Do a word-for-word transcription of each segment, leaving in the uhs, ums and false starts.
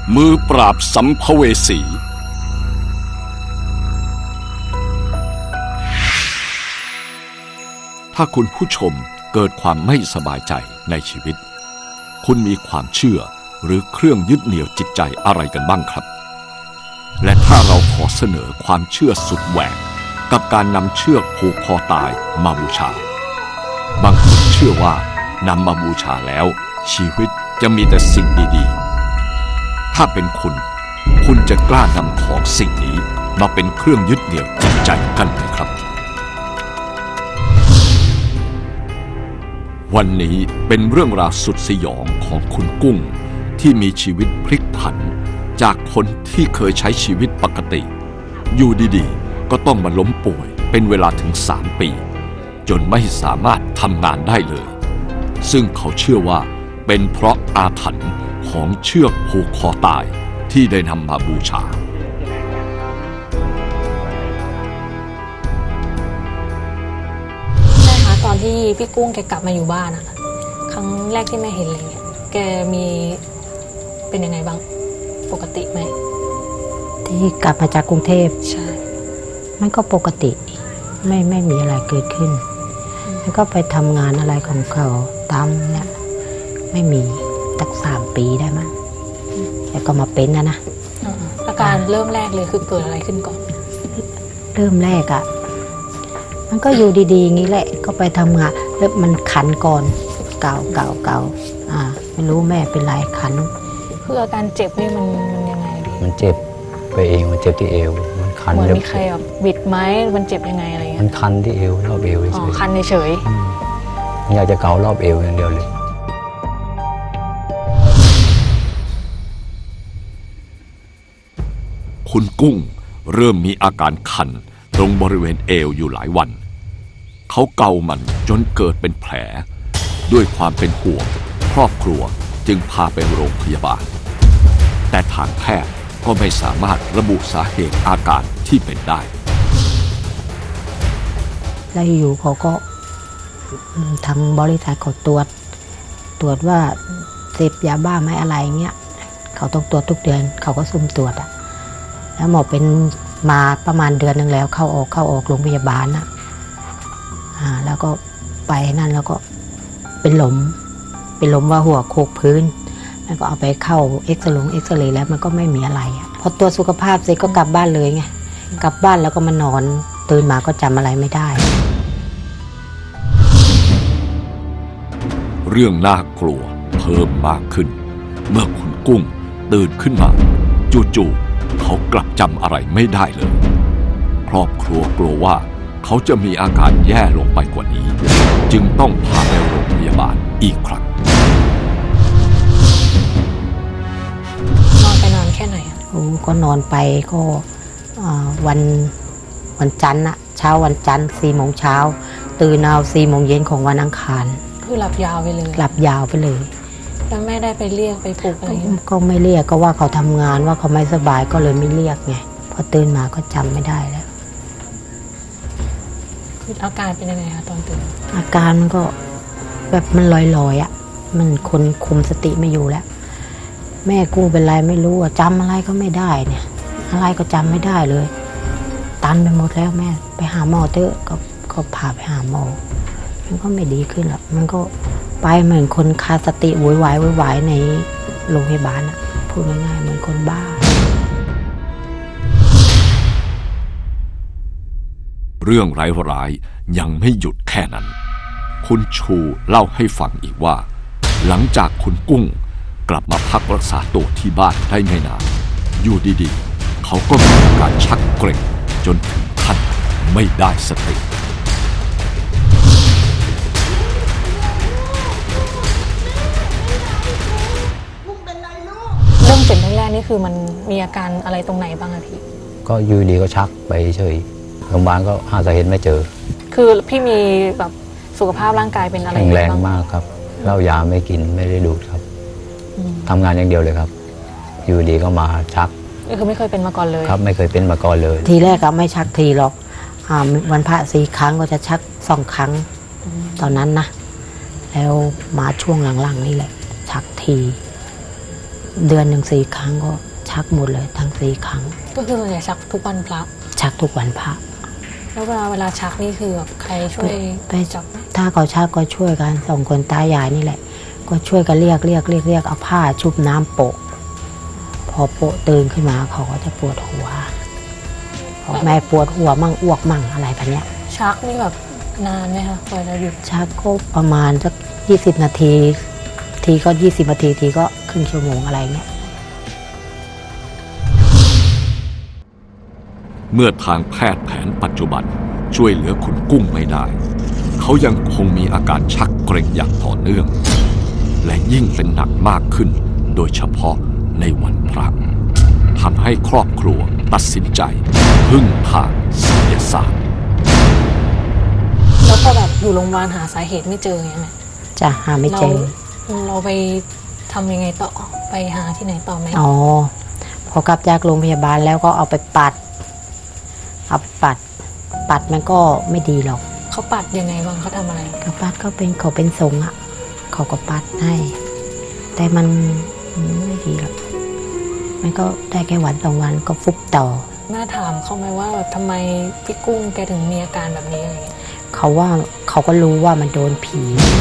มือปราบสัมภเวสีถ้าคุณผู้ชมเกิดความไม่สบายใจในชีวิตคุณมีความเชื่อหรือเครื่องยึดเหนี่ยวจิตใจอะไรกันบ้างครับและถ้าเราขอเสนอความเชื่อสุดแหวกกับการนำเชือกผูกคอตายมาบูชาบางคนเชื่อว่านำมาบูชาแล้วชีวิตจะมีแต่สิ่งดีๆถ้าเป็นคุณคุณจะกล้านำของสิ่งนี้มาเป็นเครื่องยึดเหนี่ยวจิตใจกันไหมครับวันนี้เป็นเรื่องราวสุดสยองของคุณกุ้งที่มีชีวิตพลิกผันจากคนที่เคยใช้ชีวิตปกติอยู่ดีๆก็ต้องมาล้มป่วยเป็นเวลาถึงสามปีจนไม่สามารถทำงานได้เลยซึ่งเขาเชื่อว่าเป็นเพราะอาถรรพ์ของเชือกผูกคอตายที่ได้นำมาบูชาแม่คะตอนที่พี่กุ้งแกกลับมาอยู่บ้านอะครั้งแรกที่แม่เห็นอะไรเงี้ยแกมีเป็นยังไงบ้างปกติไหมที่กลับมาจากกรุงเทพใช่มันก็ปกติไม่ไม่มีอะไรเกิดขึ้นแล้วก็ไปทำงานอะไรของเขาตามเนี่ยไม่มีตั้งสามปีได้มั้งแล้วก็มาเป็นนะนะอาการเริ่มแรกเลยคือเกิดอะไรขึ้นก่อนเริ่มแรกอ่ะมันก็อยู่ดีๆงี้แหละก็ไปทำงานแล้วมันขันก่อนเก่าเก่าเก่าอ่าไม่รู้แม่เป็นไรขันคืออาการเจ็บนี่มันมันยังไงดีมันเจ็บไปเองมันเจ็บที่เอวมันคันเหมือนมีใครแบบบิดไหมมันเจ็บยังไงอะไรเงี้ยมันคันที่เอวรอบเอวเฉยคันเฉยอยากจะเการอบเอวอย่างเดียวเลยคุณกุ้งเริ่มมีอาการคันตรงบริเวณเอวอยู่หลายวันเขาเกามันจนเกิดเป็นแผลด้วยความเป็นห่วงครอบครัวจึงพาไปโรงพยาบาลแต่ทางแพทย์ก็ไม่สามารถระบุสาเหตุอาการที่เป็นได้แล้วอยู่เขาก็ทางบริษัทเขาตรวจตรวจว่าเสพยาบ้าไหมอะไรเงี้ยเขาต้องตรวจทุกเดือนเขาก็ซุ่มตรวจอ่ะแล้วหมอเป็นมาประมาณเดือนหนึ่งแล้วเข้าออกเข้าออกโรงพยาบาลนะอ่าแล้วก็ไปนั่นแล้วก็เป็นลมเป็นลมว่าหัวโขกพื้นแล้วก็เอาไปเข้าเอ็กซเรย์เอ็กซเรย์แล้วมันก็ไม่มีอะไรอ่ะพอตัวสุขภาพเสร็จก็กลับบ้านเลยไงกลับบ้านแล้วก็มานอนตื่นมาก็จำอะไรไม่ได้เรื่องน่ากลัวเพิ่มมากขึ้นเมื่อคุณกุ้งตื่นขึ้นมาจู่ๆเขากลับจำอะไรไม่ได้เลยครอบครัวกลัวว่าเขาจะมีอาการแย่ลงไปกว่านี้จึงต้องพาไปโรงพยาบาลอีกครั้งนอนไปนานแค่ไหนอ่ะโอ้ก็นอนไปก็วันวันจันทร์อะเช้าวันจันทร์สี่โมงเช้าตื่นเอาสี่โมงเย็นของวันอังคารคือหลับยาวไปเลยหลับยาวไปเลยแล้วแม่ได้ไปเรียกไปปลุกอะไรก็ไม่เรียกก็ว่าเขาทำงานว่าเขาไม่สบายก็เลยไม่เรียกไงพอตื่นมาก็จำไม่ได้แล้วคืออาการเป็นยังไงคะตอนตื่นอาการมันก็แบบมันลอยๆอ่ะมันคนคุมสติไม่อยู่แล้วแม่กูเป็นไรไม่รู้อ่ะจำอะไรก็ไม่ได้เนี่ยอะไรก็จำไม่ได้เลยตันไปหมดแล้วแม่ไปหาหมอเถอะก็ก็พาไปหาหมอมันก็ไม่ดีขึ้นหรอกมันก็ไปเหมือนคนขาดสติวุ่นวายวุ่นวายในโรงพยาบาลอ่ะพูดง่ายๆเหมือนคนบ้าเรื่องร้ายๆยังไม่หยุดแค่นั้นคุณชูเล่าให้ฟังอีกว่าหลังจากคุณกุ้งกลับมาพักรักษาตัวที่บ้านได้ไม่นานอยู่ดีๆเขาก็มีอาการชักเกร็งจนถึงขั้นไม่ได้สติเริ่มเจ็บแรกๆนี่คือมันมีอาการอะไรตรงไหนบ้างอะพี่ก็อยู่ดีก็ชักไปเฉยโรงพยาบาลก็หาสาเหตุไม่เจอคือพี่มีแบบสุขภาพร่างกายเป็นอะไรแข็งแรงมากครับเหล้ายาไม่กินไม่ได้ดูดครับทำงานอย่างเดียวเลยครับอยู่ดีก็มาชักนี่คือไม่เคยเป็นมาก่อนเลยครับไม่เคยเป็นมาก่อนเลยทีแรกก็ไม่ชักทีหรอกวันพระสี่ครั้งก็จะชักสองครั้งตอนนั้นนะแล้วมาช่วงหลังๆนี่แหละชักทีเดือนหนึ่งสี่ครั้งก็ชักหมดเลยทั้งสี่ครั้งก็คือส่วนใหญ่ชักทุกวันพระชักทุกวันพระแล้วเวลาเวลาชักนี่คือแบบใครช่วยไปจับถ้าเขาชักก็ช่วยกันสองคนตายายนี่แหละก็ช่วยกันเรียกเรียกเรียกเรียกเอาผ้าชุบน้ำโปะพอโปะตื่นขึ้นมาเขาก็จะปวดหัวพอแม่ปวดหัวมั่งอ้วกมั่งอะไรแบบเนี้ยชักนี่แบบนานไหมคะกว่าจะหยุดชักก็ประมาณสักยี่สิบนาทีทีก็ยี่สิบนาทีทีก็ครึ่งชั่วโมงอะไรเงี้ยเมื่อทางแพทย์แผนปัจจุบันช่วยเหลือคุณกุ้งไม่ได้เขายังคงมีอาการชักเกร็งอย่างต่อเนื่องและยิ่งเป็นหนักมากขึ้นโดยเฉพาะในวันพระทำให้ครอบครัวตัดสินใจพึ่งทางไสยศาสตร์แล้วพอแบบอยู่โรงพยาบาลหาสาเหตุไม่เจอไงแม่จะหาไม่เจอเราไปทำยังไงต่อไปหาที่ไหนต่อไหมอ๋อพอกลับจากโรงพยาบาลแล้วก็เอาไปปัดเอาไปปัดปัดมันก็ไม่ดีหรอกเขาปัดยังไงบ้างเขาทำอะไรเขาปัดก็เป็นเขาเป็นทรงอ่ะเขาก็ปัดให้แต่มันไม่ดีหรอกมันก็ได้แค่วันสองวันก็ฟุบต่อแม่ถามเขาไหมว่าแบบทำไมพี่กุ้งแกถึงมีอาการแบบนี้อะไรเงี้ยเขาว่าเขาก็รู้ว่ามันโดนผี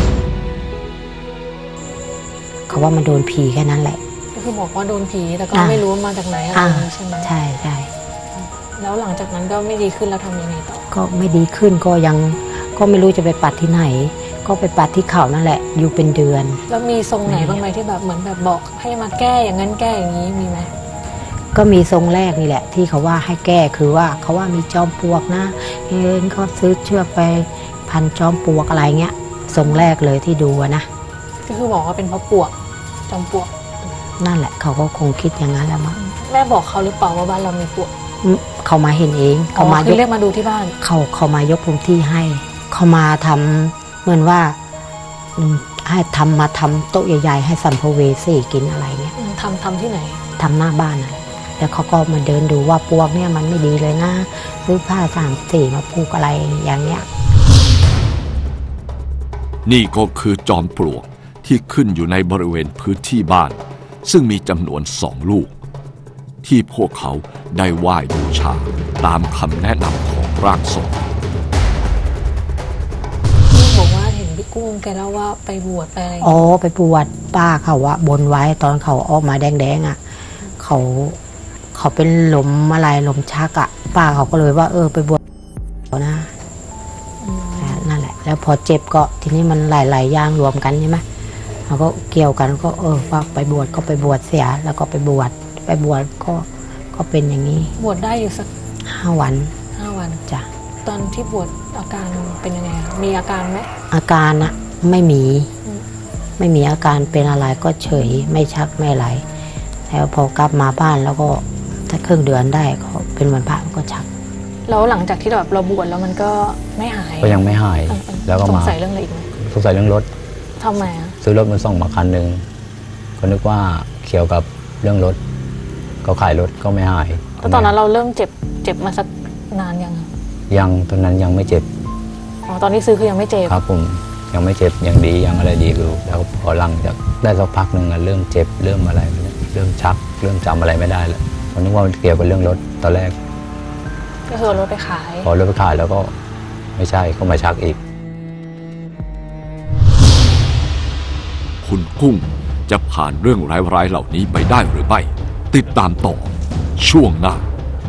เขาว่ามันโดนผีแค่นั้นแหละก็คือบอกว่าโดนผีแต่ก็ไม่รู้ว่ามาจากไหนอะไรใช่ไหมใช่ใช่แล้วหลังจากนั้นก็ไม่ดีขึ้นแล้วทำยังไงต่อก็ไม่ดีขึ้นก็ยังก็ไม่รู้จะไปปัดที่ไหนก็ไปปัดที่เขานั่นแหละอยู่เป็นเดือนแล้วมีทรงไหนบ้างไหมที่แบบเหมือนแบบบอกให้มาแก้อย่างนั้นแก้อย่างนี้มีไหมก็มีทรงแรกนี่แหละที่เขาว่าให้แก้คือว่าเขาว่ามีจอมปลวกนะเองเขาซื้อเชือกไปพันจอมปลวกอะไรเงี้ยทรงแรกเลยที่ดูนะก็คือบอกว่าเป็นเพราะปลวกจอมปลวกนั่นแหละเขาก็คงคิดอย่างนั้นแหละมั้งแม่บอกเขาหรือเปล่าว่าบ้านเรามีปลวกเขามาเห็นเองเขามายกเรียกมาดูที่บ้านเขาเขามายกพื้นที่ให้เขามาทำเหมือนว่าให้ทำมาทำโต๊ะใหญ่ๆให้สัมภเวสีกินอะไรเงี้ยทำทำที่ไหนทำหน้าบ้านอะไรแล้วเขาก็มาเดินดูว่าปลวกเนี่ยมันไม่ดีเลยนะซื้อผ้าสามสีมาผูกอะไรอย่างเงี้ยนี่ก็คือจอมปลวกที่ขึ้นอยู่ในบริเวณพื้นที่บ้านซึ่งมีจำนวนสองลูกที่พวกเขาได้ไหว้บูชาตามคำแนะนำของร่างทรงบอกว่าเห็นพี่กุ้งแกเล่าว่าไปบวชไปอะไรอ๋อไปบวชป้าเขาว่าบนไว้ตอนเขาออกมาแดงๆอ่ะเขาเขาเป็นลมอะไรลมชักอ่ะป้าเขาก็เลยว่าเออไปบวชนะนั่นแหละแล้วพอเจ็บก็ทีนี้มันหลายๆอย่างรวมกันใช่ไหมเขาก็เกี่ยวกันก็เออว่าไปบวชก็ไปบวชเสียแล้วก็ไปบวชไปบวชก็ก็เป็นอย่างนี้บวชได้อยู่สักห้าวันห้าวันจ้ะตอนที่บวชอาการเป็นยังไงมีอาการไหมอาการอะไม่มีไม่มีอาการเป็นอะไรก็เฉยไม่ชักไม่ไหลแล้วพอกลับมาบ้านแล้วก็ถ้าครึ่งเดือนได้ก็เป็นวันพระก็ชักแล้วหลังจากที่แบบเราบวชแล้วมันก็ไม่หายก็ยังไม่หายแล้วก็มาสงสัยเรื่องอะไรอีกไหมสงสัยเรื่องรถทำไมอ่ะซื้อรถมันส่งมาคันหนึ่งก็นึกว่าเกี่ยวกับเรื่องรถก็ขายรถก็ไม่หายแล้วตอนนั้นเราเริ่มเจ็บเจ็บมาสักนานยังยังตอนนั้นยังไม่เจ็บอ๋อตอนที่ซื้อคือยังไม่เจ็บครับผมยังไม่เจ็บยังดียังอะไรดีอยู่แล้วพอหลังจากได้สักพักหนึ่งเริ่มเจ็บเริ่มอะไรเริ่มชักเริ่มจำอะไรไม่ได้แล้วผมนึกว่าเกี่ยวกับเรื่องรถตอนแรกก็คือรถไปขายพอรถไปขายแล้วก็ไม่ใช่ก็มาชักอีกคุณกุ้งจะผ่านเรื่องร้ายๆเหล่านี้ไปได้หรือไม่ติดตามต่อช่วงหน้า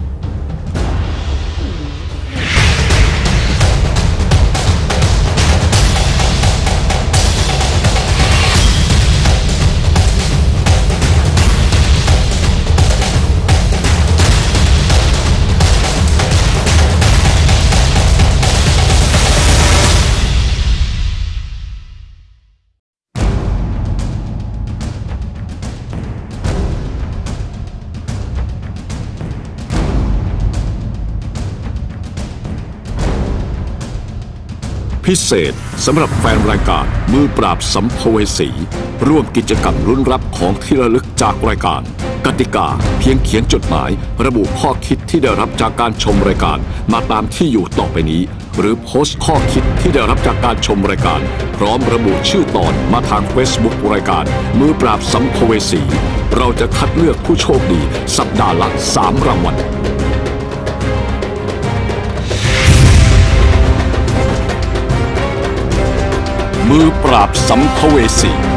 พิเศษสำหรับแฟนรายการมือปราบสัมภเวสีร่วมกิจกรรมลุ้นรับของที่ระลึกจากรายการกติกาเพียงเขียนจดหมายระบุข้อคิดที่ได้รับจากการชมรายการมาตามที่อยู่ต่อไปนี้หรือโพสต์ข้อคิดที่ได้รับจากการชมรายการพร้อมระบุชื่อตอนมาทาง Facebook รายการมือปราบสัมภเวสีเราจะคัดเลือกผู้โชคดีสัปดาห์ละสามรางวัลมือปราบสัมภเวสี